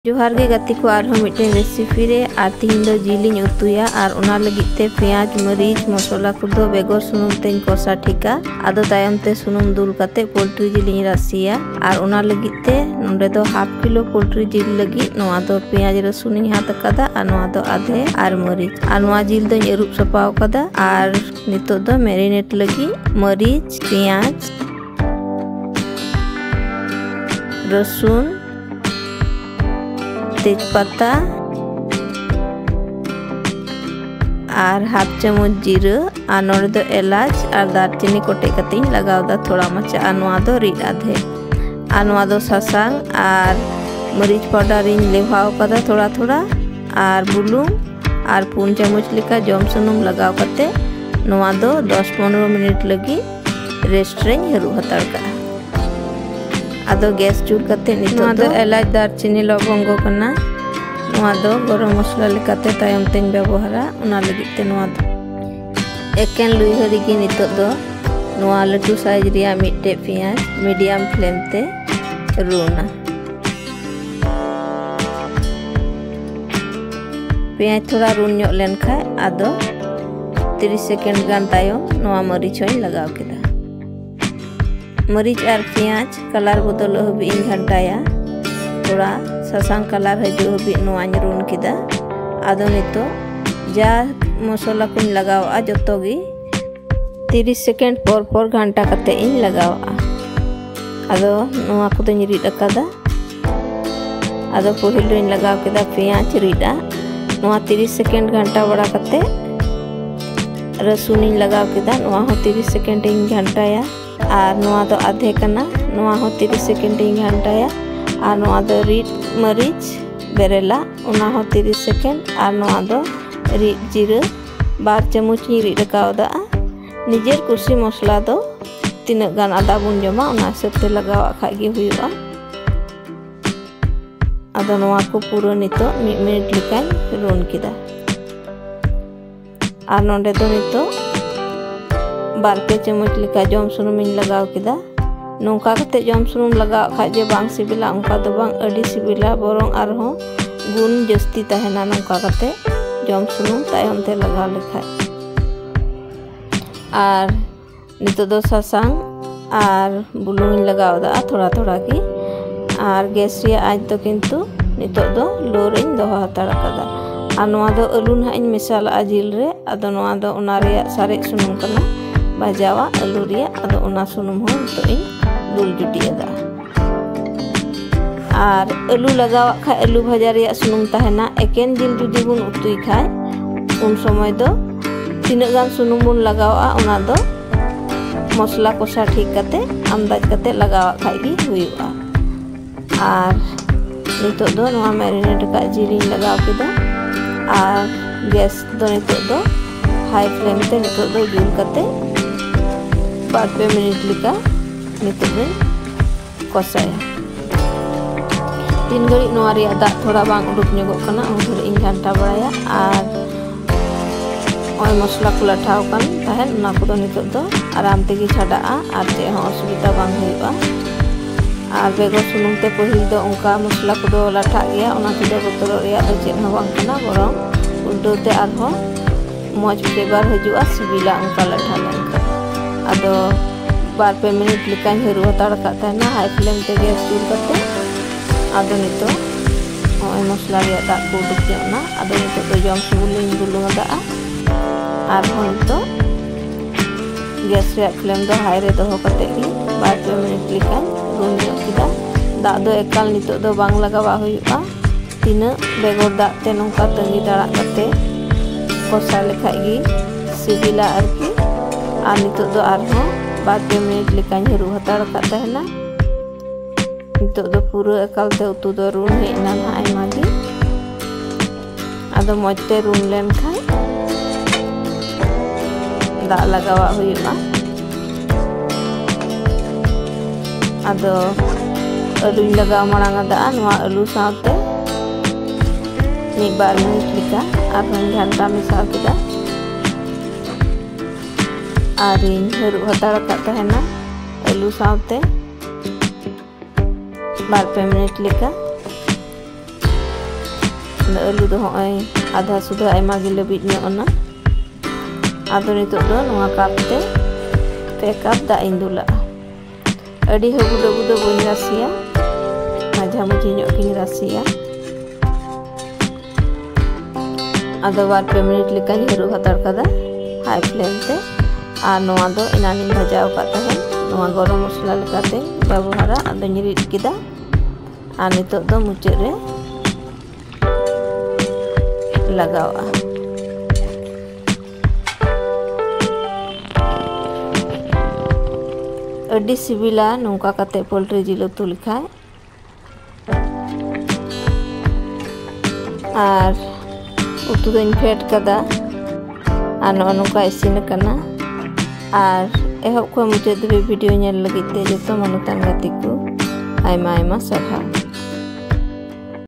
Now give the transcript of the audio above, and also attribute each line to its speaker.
Speaker 1: जोहार गे गति को आरहो मिटन रेसिपी रे आर तीन दो जिलिन उतुया और उना लगिते प्याज मरीच मसला को बेगर सुनुम तेन कोसा ठिका आदो तायम ते सुनुम दुल काते पोल्ट्री जिलिन रासिया और उना लगिते नोंडे दो हाफ किलो पोल्ट्री जिल लगी नोआ दो प्याज रसुन हाथ कदा और नोआ दो आधे और मरीच और नोआ जिल दो एरुब सपाव कदा और नितो दो मैरिनेट लगी मरीच प्याज रसुन तेजपत्ता और हाफ चम्मच जीरा और नोड़े दो इलाच और दालचीनी कोटे कतिन लगाव दा थोड़ा मचा और नोआ दो रीड आधे और नोआ दो सासांग और मरीच पाउडर इन लेवाव कदा थोड़ा थोड़ा और बुलुंग और 4 चम्मच लेका जम सुनुम लगाव कते नोआ दो 10-15 मिनट लगी रेस्ट रे हरू हताड़ का आदो गैस चूल कते नितो दो इलाच दालचीनी लवंगो कना नोआ दो गरम मसला लेकाते तायम तेन व्यवहारा उना लगिते नोआ दो एकेन लुई हरी गी नितो दो नोआ लटू साइज रिया मिट्टे प्याज मीडियम फ्लेम ते रूना प्याज थोड़ा रून ᱧᱚᱜ लेन खाय आदो 30 सेकेंड गान तायम नोआ मरीच होई लगाव केदा मरीच और प्याज कलर बदल हबी इन घंटाया थोड़ा सासांग कलर हजू हबी नोआñ रून किदा आदो नितो जा मसला को लगावा जतो गी 30 सेकेंड पर घंटा कते इन लगावा आदो नोआ को तो रीड अकादा आदो पहिल इन लगाव केदा प्याज रीडा नोआ 30 सेकेंड घंटा बड़ा कते रसुन इन लगाव केदा नोआ हो 30 सेकेंड इन घंटाया और नोआ दो आधे कना नोआ हो 30 सेकेंड इन घंटाया और नोआ दो रीड मरीच बेरेला उना हो 30 सेकेंड और नोआ दो रीड जीरा 2 चम्मच रीड कावदा निजेर कुर्सी मसला दो तीन गान आदा बुन जमा उना हिसाब ते लगावा खागे हुआ आदो नोआ को पूरा नितो 1 मिनट लेका रोन किदा और नोंडे दो नितो 2 चम्मच लेका जम सुनुम इन लगाव किदा नौका कते जम सुनुम लगाव खाजे बांग सिबिला उनका दो बांग अडी सिबिला बोरंग आरहो गुण जस्ती तहना नौका कते जम सुनुम तायम ते लगाव लेखा और नितो दो सासांग और बुलुंग इन लगाव दा थोड़ा थोड़ा की और गैस रे आज तो किंतु नितो दो लो रे दोहा हताड़ कदा और नोआ दो आलू ना इन मिसाला जिल रे आदो नोआ दो उना रे सारे सुनुम कना भाजावा आलू रिया आदो उना सुनुम हो तो इन दुल जुटियादा और आलू लगावा खा आलू भाजा रिया सुनुम तहना एकेन जिल जुदी बुन उतुई खाय उन समय दो तीना गान सुनुम बुन लगावा उना दो मसला कोसा ठीक कते अंदाज कते लगावा खाय गी हुईवा और नितो दो नोआ मैरिनेट का जिलिन लगाव केदा और गैस दो नितो दो हाई फ्लेम ते नितो दो जुल कते 2 मिनट लेका नितो दो कोसाया 3 घड़ी नोआ रिया दा थोड़ा बांग उडुक ᱧᱚᱜᱚᱜ कना उन थोड़ी इन घंटा बड़ाया और ओय मसला को लठाव कन तहन ना को नितो दो आराम तेगी छाडाआ और जे हो असुविधा बांग हुईबा और बेगर सुनुम ते पहिल दो उनका मसला को दो लठा गया उना को बोतल रिया दो चेन हो बांग कना बरं उल्टो ते आरो मौज फ्लेवर हजुआ सिबिला उनका लठा लेनका आदो 2 मिनट लेका हरू हताड़ का तहना हाई फ्लेम ते गैस चूल कते आदो नितो ओय मसला रे दा को उडुक जना आदो नितो दो जम सुबुलिन बुलुंग दा और नितो गैस रे फ्लेम दो हाई रे दोहो कते गी 2 मिनट लेका रूम किदा दा दो एकाल नितो दो बांग लगावा हुआ तीना बेगर दा ते नोंका तंगी दाड़ा कते कोसा लेखा गी सिबिला आरकी और नितो दो आरो 2 मिनट लेका हरू हताड़ का तहना नितो दो पूरा एकाल ते उतु दो रूम हेना ना आयमा गी आदो मजते रूम लेन खाय दा लगावा हुआ आदो आलू लगाव मांगा दा नोआ आलू साथे 1-2 मिनट लेका और घंटा मिसाव केदा और हरू हताड़ का तहना आलू साथे 2 मिनट लेका आलू दो हॉय आधा सुधा आयमा गे लबिद ᱧᱚᱜ आदो नितोग दो नोआ कप ते 2 कप दाग इन दुला अडी हबुड हबुड बन रासिया माझा मुझी ᱧᱚᱜ गिन रासिया आदो 2 मिनट लेका हरू हतार कदा हाई फ्लेम ते आ नोआ दो इनानी भाजाव का तहन नोआ गरम मसला लेकाते व्यवहारा आदो रिद किदा आ नितोग दो मुचाद रे लगावा अडी सिबिला नौका काते पोल्ट्री जिल उतु लेखाय और उतु दों फेट कदा और नौका इसिन कना और एहब खो मुचाद वीडियो नेल लगित ते जतो मानुतान गाते को आयमा आयमा सारहाव।